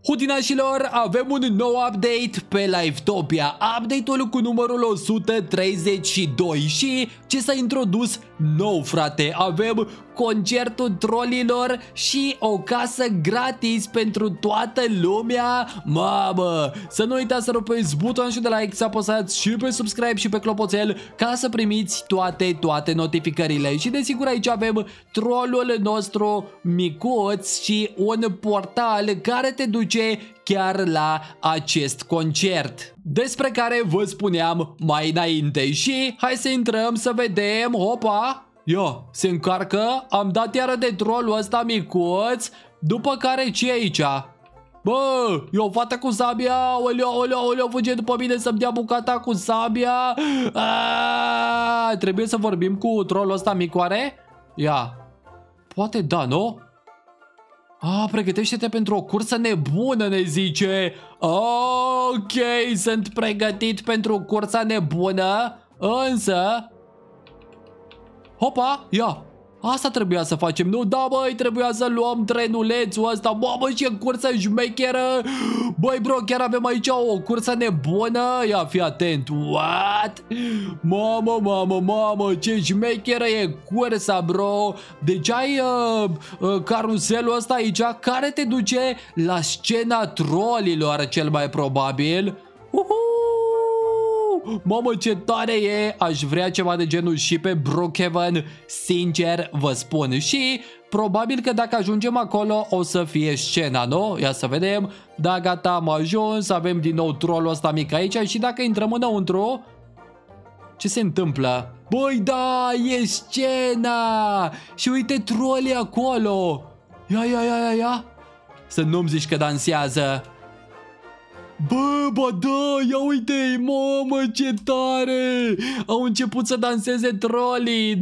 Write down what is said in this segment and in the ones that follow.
Hudinașilor, avem un nou update pe Livetopia, update-ul cu numărul 132 și ce s-a introdus nou, frate, avem concertul trollilor și o casă gratis pentru toată lumea. Mamă, să nu uitați să rupeți butonul de like, să apăsați și pe subscribe și pe clopoțel ca să primiți toate notificările. Și desigur aici avem trollul nostru micuț și un portal care te duce chiar la acest concert, despre care vă spuneam mai înainte. Și hai să intrăm să vedem. Hopa! Ia, se încarcă, am dat iară de trollul ăsta micuț, după care ce aici? Bă, e o fată cu sabia, oleo, fuge după mine să-mi dea bucata cu sabia. Trebuie să vorbim cu trollul ăsta micoare? Ia, poate da, nu? Pregătește-te pentru o cursă nebună, ne zice. Ok, sunt pregătit pentru cursa nebună, însă... Hopa, ia, asta trebuia să facem, nu? Da, băi, trebuia să luăm trenulețul ăsta. Mamă, ce cursă șmecheră. Băi, bro, chiar avem aici o cursă nebună. Ia, fii atent. What? Mamă, ce șmecheră e cursa, bro. Deci ai caruselul ăsta aici care te duce la scena trollilor, cel mai probabil. Mamă, ce tare e! Aș vrea ceva de genul și pe Brookhaven, sincer vă spun. Și probabil că dacă ajungem acolo o să fie scena, nu? Ia să vedem. Da, gata, am ajuns. Avem din nou trollul ăsta mic aici. Și dacă intrăm înăuntru, ce se întâmplă? Băi, da, e scena! Și uite trollii acolo. Ia. Să nu-mi zici că dansează. Bă, da, ia uite, mamă, ce tare! Au început să danseze trollii.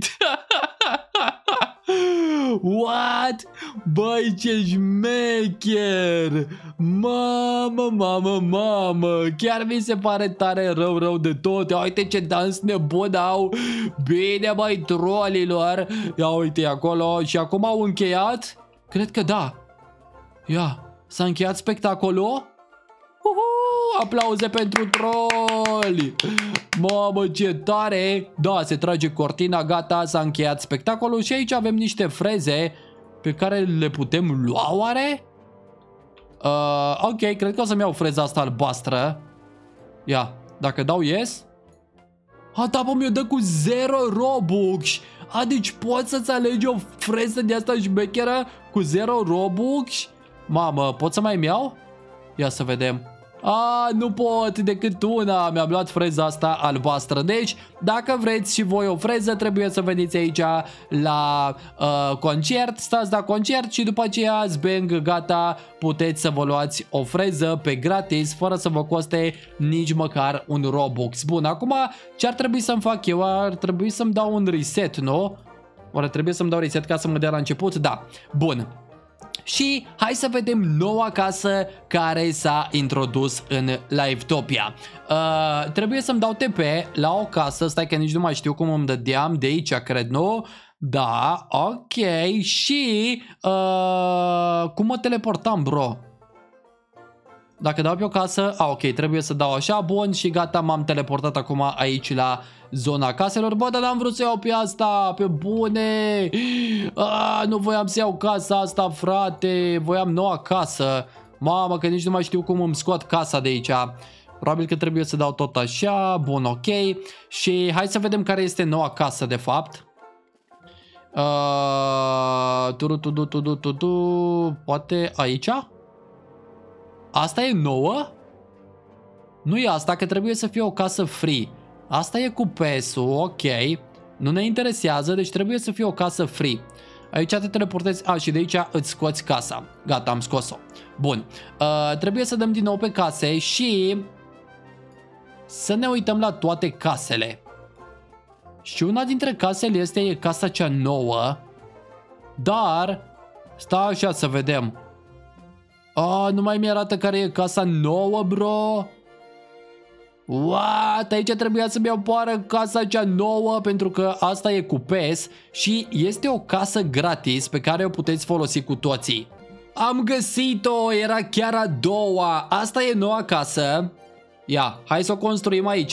What? Băi, ce șmecher! Mamă, chiar mi se pare tare rău de tot. Ia uite ce dans nebun au. Bine, băi, trollilor. Ia uite acolo. Și acum au încheiat? Cred că da. Ia, s-a încheiat spectacolul? Aplauze pentru troli. Mamă, ce tare. Da, se trage cortina, gata, s-a încheiat spectacolul. Și aici avem niște freze pe care le putem lua, oare? Ok, cred că o să-mi iau freza asta albastră. Ia, dacă dau yes. Da, bă, mi-o dă cu 0 Robux. Deci poți să-ți alegi o freză de asta șmecheră cu 0 Robux? Mamă, pot să mai iau? Ia să vedem. Nu pot, decât una. Mi-am luat freza asta albastră. Deci, dacă vreți și voi o freză, trebuie să veniți aici la concert. Stați la concert și după aceea, zbang, gata, puteți să vă luați o freză pe gratis, fără să vă coste nici măcar un Robux. Bun, acum ce ar trebui să-mi fac eu? Ar trebui să-mi dau un reset, nu? Oare trebuie să-mi dau reset ca să mă dea la început? Da, bun. Și hai să vedem noua casă care s-a introdus în Livetopia. Trebuie să-mi dau TP la o casă. Stai că nici nu mai știu cum îmi dădeam. De aici, cred, nu? Da, ok. Și cum mă teleportam, bro? Dacă dau pe o casă, ok, trebuie să dau așa, bun, și gata, m-am teleportat acum aici la zona caselor. Bă, dar n-am vrut să iau pe asta, pe bune. Nu voiam să iau casa asta, frate, voiam noua casă. Mamă, că nici nu mai știu cum îmi scot casa de aici. Probabil că trebuie să dau tot așa, bun, ok. Și hai să vedem care este noua casă, de fapt. Poate aici? Asta e nouă? Nu e asta, că trebuie să fie o casă free. Asta e cu PS-ul, ok. Nu ne interesează, deci trebuie să fie o casă free. Aici te teleportezi, și de aici îți scoți casa. Gata, am scos-o. Bun, trebuie să dăm din nou pe case și să ne uităm la toate casele. Și una dintre casele e casa cea nouă. Dar, stai așa să vedem. Nu mai mi-arată care e casa nouă, bro. What? Aici trebuia să-mi iau poară casa cea nouă, pentru că asta e cu PES și este o casă gratis pe care o puteți folosi cu toții. Am găsit-o, era chiar a doua. Asta e noua casă. Ia, hai să o construim aici.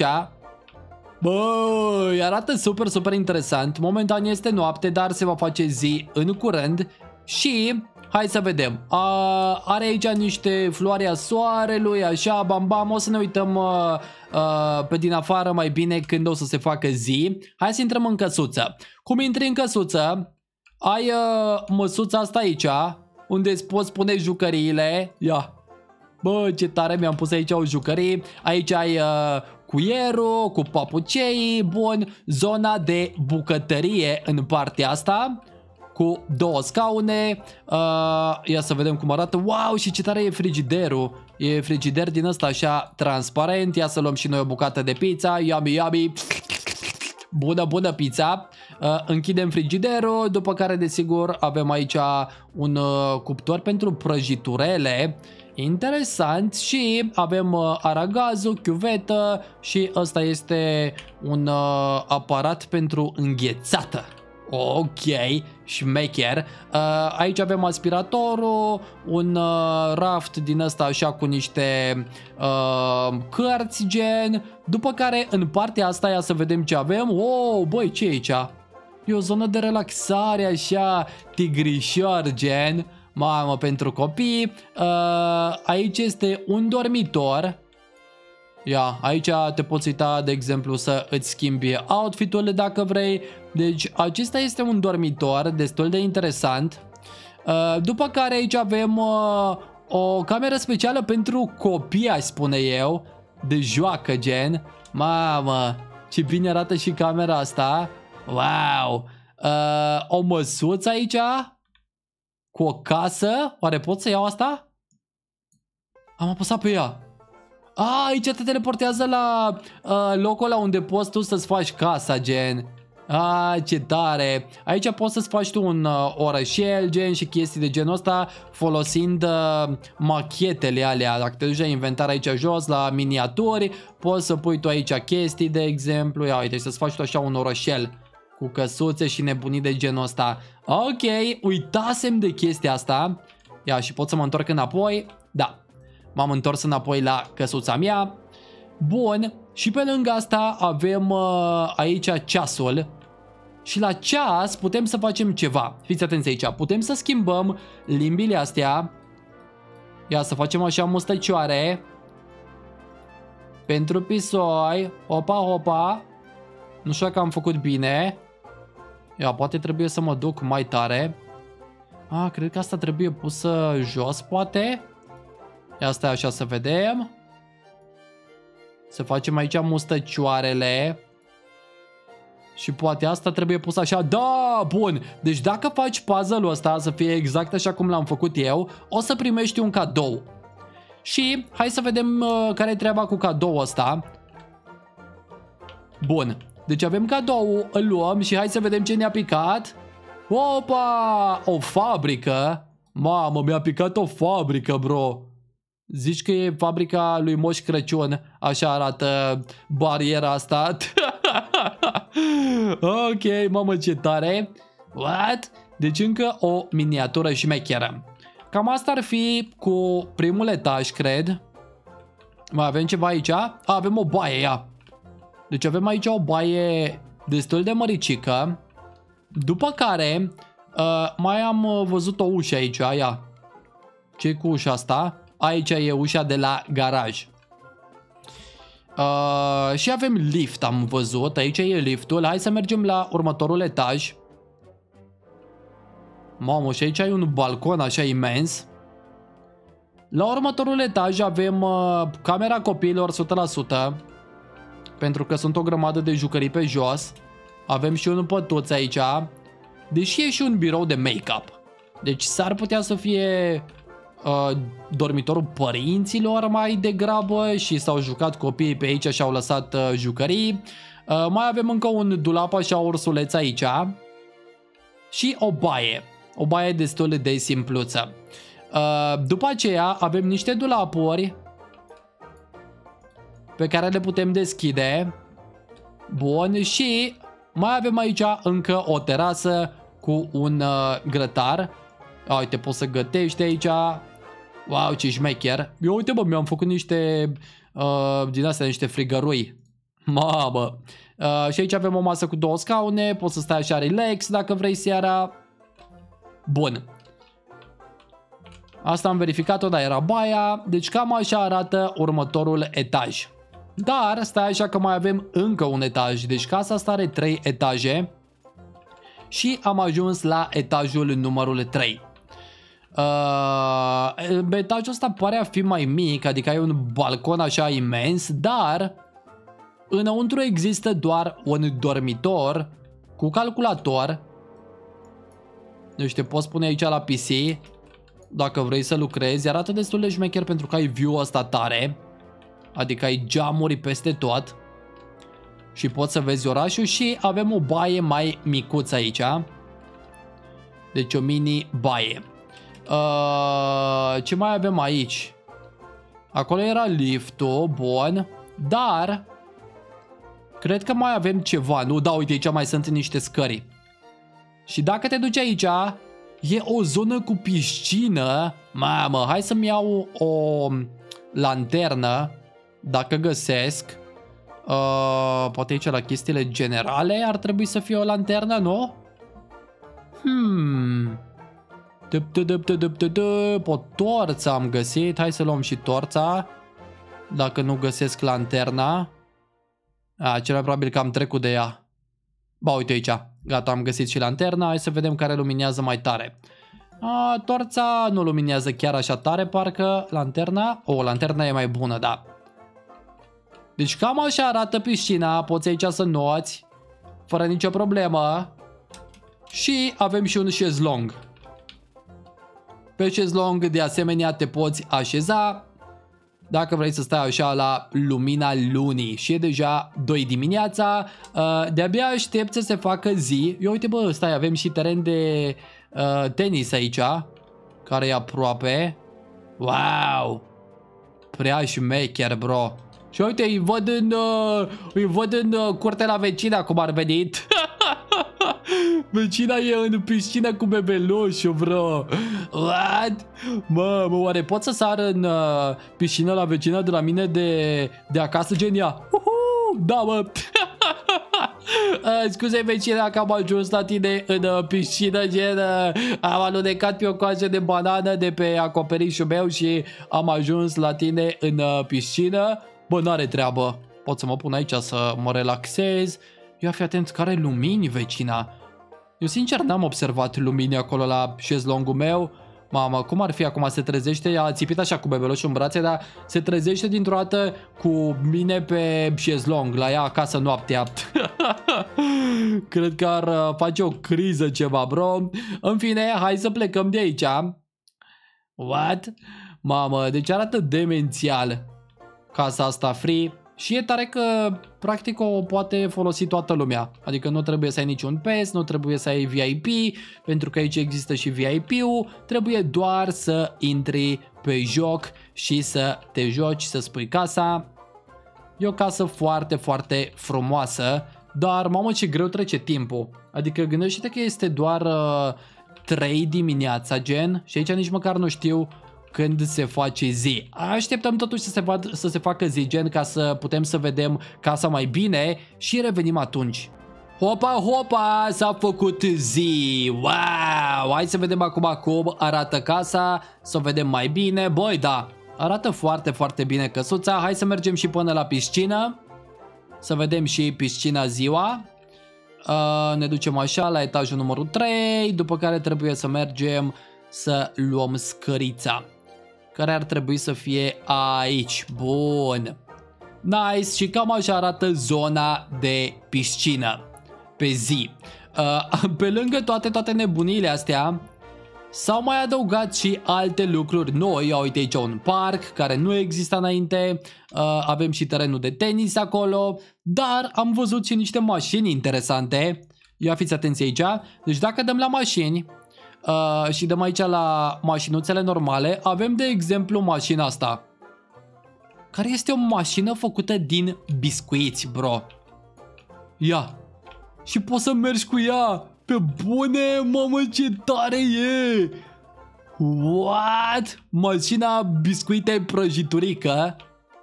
Băi, arată super, super interesant. Momentan este noapte, dar se va face zi în curând. Și hai să vedem. Are aici niște floare a soarelui, așa, bam bam. O să ne uităm pe din afară mai bine când o să se facă zi. Hai să intrăm în căsuță. Cum intri în căsuță, ai măsuța asta aici, unde îți poți pune jucăriile. Ia. Bă, ce tare, mi-am pus aici o jucărie. Aici ai cuierul cu papucei. Bun, zona de bucătărie în partea asta, cu două scaune. Ia să vedem cum arată. Wow, și ce tare e frigiderul. E frigider din ăsta așa transparent. Ia să luăm și noi o bucată de pizza. Yummy, yummy. Bună, bună pizza. Închidem frigiderul. După care, desigur, avem aici un cuptor pentru prăjiturele. Interesant. Și avem aragazul, chiuvetă. Și ăsta este un aparat pentru înghețată. Ok, șmecher. Aici avem aspiratorul, un raft din ăsta așa cu niște cărți gen. După care în partea asta ia să vedem ce avem. Oh, băi, ce e aici? E o zonă de relaxare așa, tigrișor gen. Mamă, pentru copii. Aici este un dormitor. Ia, aici te poți uita, de exemplu, să îți schimbi outfit-ul dacă vrei. Deci acesta este un dormitor destul de interesant. După care aici avem o cameră specială pentru copii, aș spune eu. De joacă gen. Mamă, ce bine arată și camera asta. Wow. O măsuță aici cu o casă. Oare pot să iau asta? Am apăsat pe ea. Aici te teleportează la locul ăla unde poți tu să-ți faci casa, gen. Ce tare. Aici poți să-ți faci tu un orășel, gen, și chestii de genul ăsta, folosind machetele alea. Dacă te duci la inventar aici jos, la miniaturi, poți să pui tu aici chestii, de exemplu. Ia uite, să-ți faci tu așa un orășel cu căsuțe și nebunii de genul ăsta. Ok, uitasem de chestia asta. Ia, și pot să mă întorc înapoi. Da. M-am întors înapoi la căsuța mea. Bun. Și pe lângă asta avem aici ceasul. Și la ceas putem să facem ceva. Fiți atenți aici. Putem să schimbăm limbile astea. Ia să facem așa mustăcioare. Pentru pisoi. Hopa, hopa. Nu știu că am făcut bine. Ia, poate trebuie să mă duc mai tare. Cred că asta trebuie pusă jos, poate. Ia stai așa să vedem. Să facem aici mustăcioarele. Și poate asta trebuie pus așa. Da, bun. Deci dacă faci puzzle-ul ăsta să fie exact așa cum l-am făcut eu, o să primești un cadou. Și hai să vedem care-i treaba cu cadoul ăsta. Bun. Deci avem cadou, îl luăm și hai să vedem ce ne-a picat. Opa! O fabrică. Mamă, mi-a picat o fabrică, bro. Zici că e fabrica lui Moș Crăciun. Așa arată bariera asta. Ok, mamă, ce tare. What? Deci încă o miniatură șmecheră. Cam asta ar fi cu primul etaj, cred. Mai avem ceva aici? Avem o baie, ia. Deci avem aici o baie destul de măricică. După care mai am văzut o ușă aici, ia. Ce-i cu ușa asta? Aici e ușa de la garaj. Și avem lift, am văzut. Aici e liftul. Hai să mergem la următorul etaj. Mamă, și aici ai un balcon așa imens. La următorul etaj avem camera copiilor 100%. Pentru că sunt o grămadă de jucării pe jos. Avem și un pătuț aici. Deși e și un birou de make-up. Deci s-ar putea să fie dormitorul părinților mai degrabă și s-au jucat copiii pe aici și au lăsat jucării. Mai avem încă un dulap așa ursuleț aici. Și o baie. O baie destul de simpluță. După aceea avem niște dulapuri pe care le putem deschide. Bun, și mai avem aici încă o terasă cu un grătar. Uite, poți să gătești aici. Wow, ce șmecher. Eu uite, bă, mi-am făcut niște din astea, niște frigărui. Mamă. Și aici avem o masă cu 2 scaune. Poți să stai așa relax dacă vrei seara. Bun. Asta am verificat-o, da, era baia. Deci cam așa arată următorul etaj. Dar stai așa că mai avem încă un etaj. Deci casa asta are 3 etaje. Și am ajuns la etajul numărul 3. Etajul ăsta pare a fi mai mic, adică ai un balcon așa imens, dar înăuntru există doar un dormitor cu calculator. Deci te poți pune aici la PC dacă vrei să lucrezi. Arată destul de șmecher pentru că ai view-ul ăsta tare. Adică ai geamuri peste tot. Și poți să vezi orașul. Și avem o baie mai micuță aici. Deci o mini baie. Ce mai avem aici? Acolo era liftul, bun. Dar cred că mai avem ceva. Nu, da, uite, aici mai sunt niște scări. Și dacă te duci aici, e o zonă cu piscină. Mamă, hai să-mi iau o lanternă, dacă găsesc. Poate aici la chestiile generale ar trebui să fie o lanternă, nu? O torță am găsit. Hai să luăm și torța. Dacă nu găsesc lanterna. Cel mai probabil că am trecut de ea. Ba, uite aici. Gata, am găsit și lanterna. Hai să vedem care luminează mai tare. Torța nu luminează chiar așa tare, parcă. Lanterna? Lanterna e mai bună, da. Deci cam așa arată piscina. Poți aici să noți fără nicio problemă. Și avem și un șezlong. Pe șezlong de asemenea te poți așeza dacă vrei să stai așa la lumina lunii. Și e deja 2 dimineața. De-abia aștept să se facă zi. Eu uite, bă, stai, avem și teren de tenis aici, care e aproape. Wow! Prea șmecher, bro. Și uite, îi văd în curte la vecina cum ar venit. Vecina e în piscină cu bebelușul, bro. What? Mă, oare pot să sar în piscină la vecina de la mine de acasă, genia? Da, mă. Scuze, vecina, că am ajuns la tine în piscină, gen. Am alunecat pe o coajă de banană de pe acoperișul meu și am ajuns la tine în piscină. Bă, n-are treabă. Pot să mă pun aici să mă relaxez. Ia fi atent, care lumini, vecina. Eu sincer n-am observat lumini acolo la șezlongul meu. Mamă, cum ar fi acum? Se trezește, a țipit așa cu bebelușul în brațe, dar se trezește dintr-o dată cu mine pe șezlong, la ea acasă noaptea. Cred că ar face o criză ceva, bro. În fine, hai să plecăm de aici. What? Mamă, deci arată demențial casa asta free. Și e tare că practic o poate folosi toată lumea. Adică nu trebuie să ai niciun PES, nu trebuie să ai VIP, pentru că aici există și VIP-ul. Trebuie doar să intri pe joc și să te joci, să spui casa. E o casă foarte, foarte frumoasă, dar mamă ce greu trece timpul. Adică gândește-te că este doar 3 dimineața, gen, și aici nici măcar nu știu când se face zi. Așteptăm totuși să se facă zi, gen, ca să putem să vedem casa mai bine și revenim atunci. Hopa, hopa, s-a făcut zi. Wow! Hai să vedem acum cum arată casa, să o vedem mai bine. Băi, da, arată foarte, foarte bine căsuța. Hai să mergem și până la piscină, să vedem și piscina ziua. Ne ducem așa la etajul numărul 3, după care trebuie să mergem să luăm scărița, care ar trebui să fie aici. Bun. Nice. Și cam așa arată zona de piscină pe zi. Pe lângă toate nebunile astea, s-au mai adăugat și alte lucruri noi. Ia uite aici un parc care nu exista înainte. Avem și terenul de tenis acolo. Dar am văzut și niște mașini interesante. Ia fiți atenți aici. Deci dacă dăm la mașini și dăm aici la mașinuțele normale, avem de exemplu mașina asta, care este o mașină făcută din biscuiți, bro. Ia. Și poți să mergi cu ea. Pe bune, mamă, ce tare e. What? Mașina biscuite prăjiturică.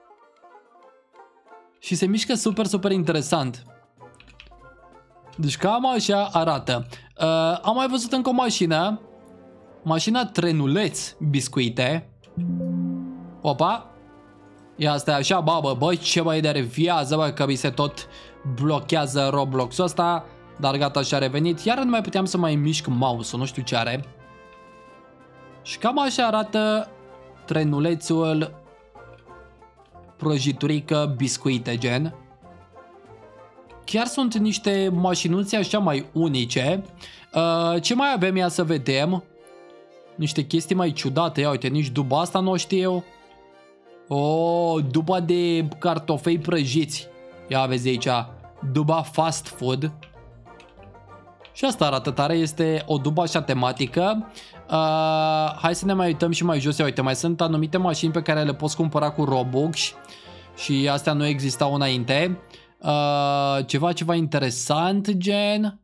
Și se mișcă super, super interesant. Deci cam așa arată. Am mai văzut încă o mașină. Mașina trenuleț biscuite. Opa. Ia stai așa, babă, băi, ce mai enervează, bă, că mi se tot blochează Roblox-ul ăsta. Dar gata, și-a revenit. Iar nu mai puteam să mai mișc mouse-ul, nu știu ce are. Și cam așa arată trenulețul prăjiturică biscuite, gen. Chiar sunt niște mașinuțe așa mai unice. Ce mai avem, ia să vedem. Niște chestii mai ciudate. Ia uite, nici duba asta nu o știu. Duba de cartofei prăjiți. Ia vezi aici, duba fast food. Și asta arată tare, este o dubă așa tematică. Hai să ne mai uităm și mai jos. Ia uite, mai sunt anumite mașini pe care le poți cumpăra cu Robux. Și astea nu existau înainte. Ceva interesant, gen.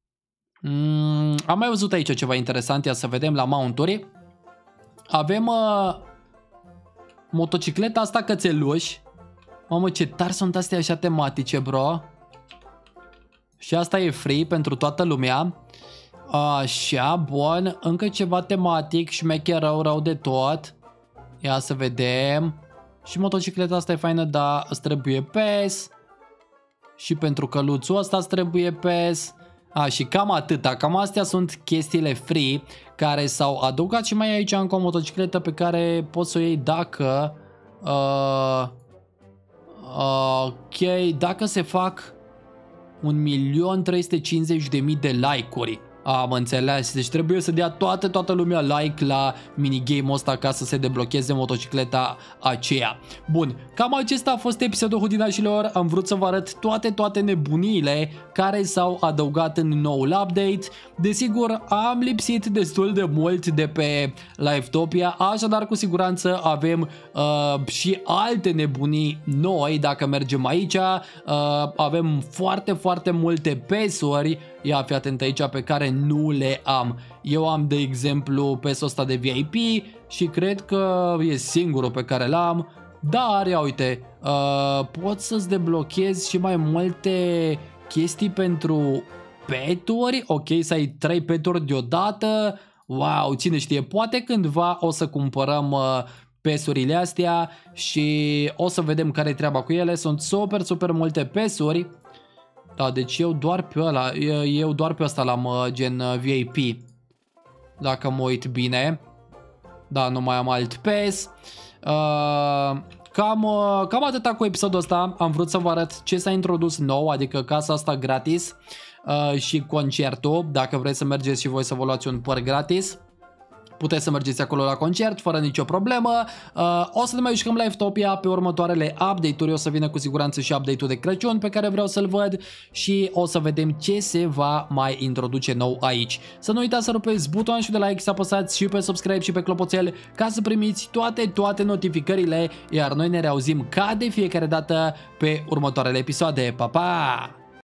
Am mai văzut aici ceva interesant. Ia să vedem la mounturi. Avem motocicleta asta cățeluș. Mamă, ce tari sunt astea așa tematice, bro. Și asta e free pentru toată lumea. Așa, bun. Încă ceva tematic, șmecher rău de tot. Ia să vedem. Și motocicleta asta e faină, dar îți trebuie PES. Și pentru căluțul ăsta îți trebuie PES. Și cam atâta. Cam astea sunt chestiile free care s-au adăugat. Și mai e aici încă o motocicletă pe care poți să o iei dacă... ok, dacă se fac 1.350.000 de like-uri. Am înțeles, deci trebuie să dea toată lumea like la minigame-ul ăsta ca să se deblocheze motocicleta aceea. Bun, cam acesta a fost episodul Hudinașilor. Am vrut să vă arăt toate nebuniile care s-au adăugat în noul update. Desigur, am lipsit destul de mult de pe Livetopia, așadar cu siguranță avem și alte nebunii noi dacă mergem aici. Avem foarte multe PES-uri. Ia fi atent aici, pe care nu le am. Eu am, de exemplu, PES-ul ăsta de VIP și cred că e singurul pe care l-am. Dar, ia uite, poți să-ți deblochezi și mai multe chestii pentru peturi. Ok, să ai 3 peturi deodată. Wow, cine știe, poate cândva o să cumpărăm PES-urile astea și o să vedem care-i treaba cu ele. Sunt super multe PES-uri. Da, deci eu doar pe ăla, eu doar pe ăsta l-am gen VIP. Dacă mă uit bine. Da, nu mai am alt PES. Cam atâta cu episodul ăsta. Am vrut să vă arăt ce s-a introdus nou, adică casa asta gratis și concertul. Dacă vreți să mergeți și voi să vă luați un păr gratis, puteți să mergeți acolo la concert fără nicio problemă. O să ne mai jucăm Livetopia pe următoarele update-uri. O să vină cu siguranță și update-ul de Crăciun pe care vreau să-l văd și o să vedem ce se va mai introduce nou aici. Să nu uitați să rupeți butonul de like, să apăsați și pe subscribe și pe clopoțel ca să primiți toate notificările, iar noi ne reauzim ca de fiecare dată pe următoarele episoade. Pa, pa!